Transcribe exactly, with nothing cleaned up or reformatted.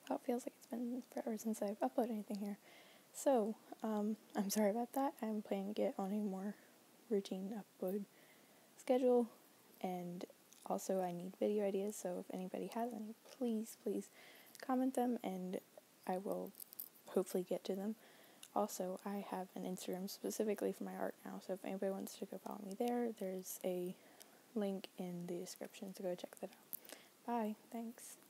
Wow, it feels like it's been forever since I've uploaded anything here. So, um, I'm sorry about that. I'm planning to get on a more routine upload schedule, and also I need video ideas, so if anybody has any, please, please comment them, and I will hopefully get to them. Also, I have an Instagram specifically for my art now, so if anybody wants to go follow me there, there's a link in the description, so go check that out. Bye, thanks.